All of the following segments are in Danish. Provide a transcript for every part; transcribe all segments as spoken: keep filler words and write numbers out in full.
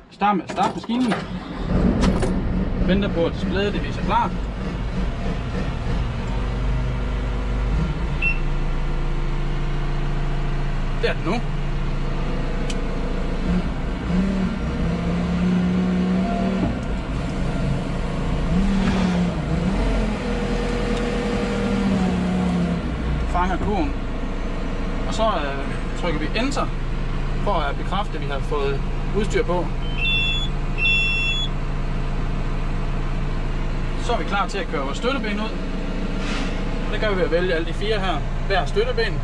Start med at starte maskinen. Venter på at displayet det viser klar. Det er det nu. Fanger kurven. Og så øh, trykker vi enter for at bekræfte, at vi har fået udstyr på. Så er vi klar til at køre vores støtteben ud. Det gør vi ved at vælge alle de fire her, hver støtteben.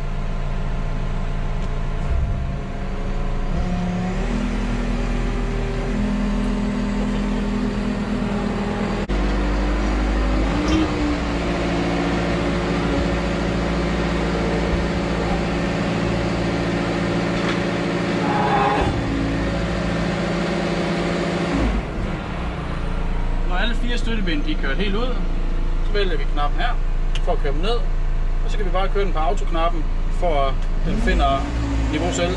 Alle fire støtteben de er kørt helt ud, så vælger vi knappen her for at køre dem ned, og så kan vi bare køre den på autoknappen, for at den finder niveau selv.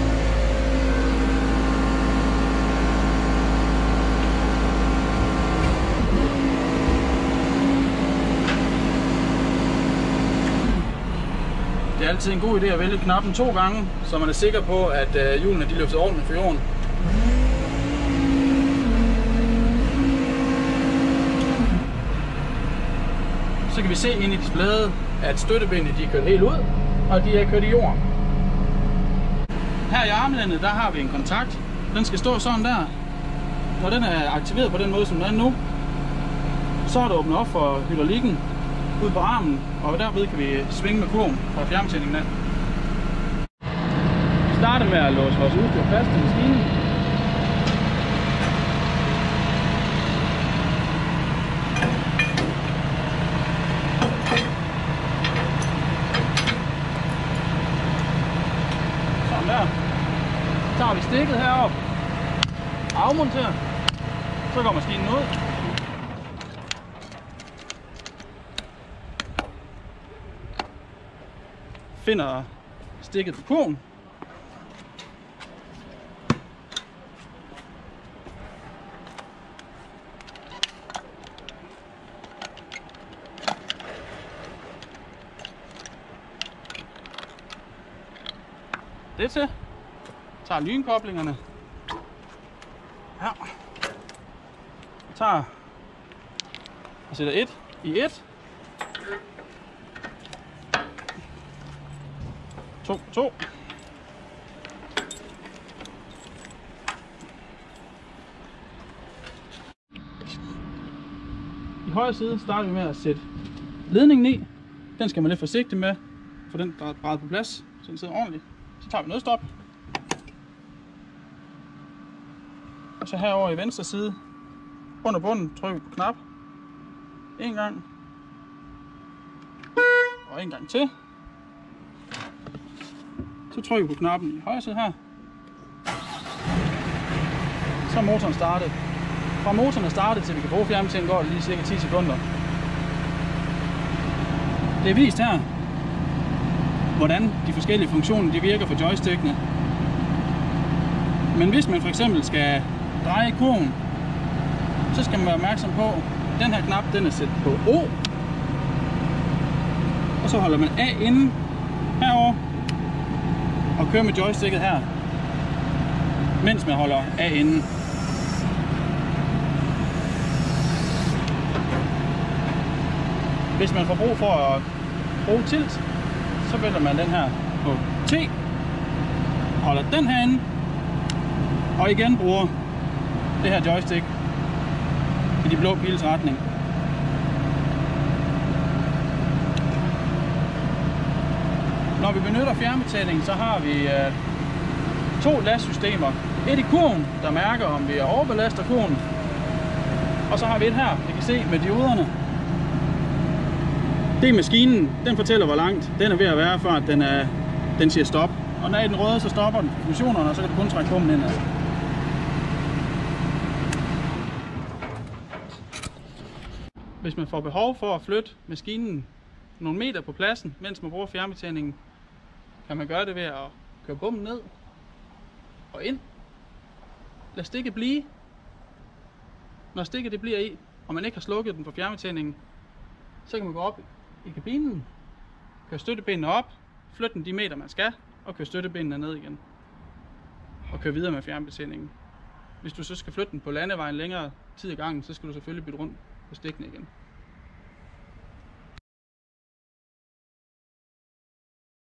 Det er altid en god idé at vælge knappen to gange, så man er sikker på, at hjulene de løfter ordentligt fra jorden. Så kan vi se ind i displayet, at støttebenene de er kørt helt ud, og de er kørt i jorden. Her i armlændet, der har vi en kontakt. Den skal stå sådan der. Når den er aktiveret på den måde, som den er nu, så er der åbnet op for hydraulikken ud på armen, og derved kan vi svinge med kurven fra fjernbetjeningen af. Vi starter med at låse vores udstyr fast i maskinen. Så tager vi stikket heroppe, afmonterer, så går maskinen ud. Finder stikket på kurven. Det til. Tager lynkoblingerne. Ja. Tager og sætter et i et. To, to. I højre side starter vi med at sætte ledningen i. Den skal man lidt forsigtig med, for den der er drejet på plads, så den sidder ordentligt. Så tager vi nødstop. Og så herover i venstre side, under bunden, trykker vi på knap. En gang. Og en gang til. Så trykker vi på knappen i højre side her. Så er motoren startet. Fra motoren er startet til vi kan bruge fjernbetjeningen, går det lige cirka ti sekunder. Det er vist her, hvordan de forskellige funktioner de virker for joystickene. Men hvis man for eksempel skal dreje kurven, så skal man være opmærksom på, at den her knap den er sat på O. Og så holder man A inde herover og kører med joysticket her, mens man holder A inde. Hvis man får brug for at bruge tilt, så vælger man den her på T, holder den her inde, og igen bruger det her joystick i de blå pils retning. Når vi benytter fjernbetjeningen, så har vi øh, to lastsystemer. Et i kurven, der mærker om vi overbelaster kurven, og så har vi et her, vi kan se med dioderne. Det er maskinen, den fortæller hvor langt den er ved at være, før den, er, den siger stop. Og når den røde, så stopper den funktionerne, og så kan du kun trække kummen indad. Hvis man får behov for at flytte maskinen nogle meter på pladsen, mens man bruger fjernbetjeningen, kan man gøre det ved at køre bommen ned og ind. lad stikket blive. Når stikket det bliver i, og man ikke har slukket den for fjernbetjeningen, så kan man gå op i kabinen, køre støttebenene op, flytte den de meter man skal, og køre støttebenene ned igen. Og køre videre med fjernbetjeningen. Hvis du så skal flytte den på landevejen længere tid i gangen, så skal du selvfølgelig bytte rundt på stikkene igen.